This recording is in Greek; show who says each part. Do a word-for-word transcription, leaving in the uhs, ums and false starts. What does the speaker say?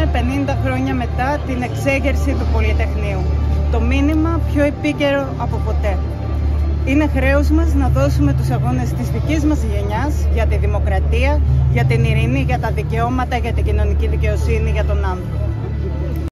Speaker 1: γιορτάζουμε πενήντα χρόνια μετά την εξέγερση του Πολυτεχνείου. Το μήνυμα πιο επίκαιρο από ποτέ. Είναι χρέος μας να δώσουμε τους αγώνες της δικής μας γενιάς για τη δημοκρατία, για την ειρήνη, για τα δικαιώματα, για την κοινωνική δικαιοσύνη, για τον άνθρωπο.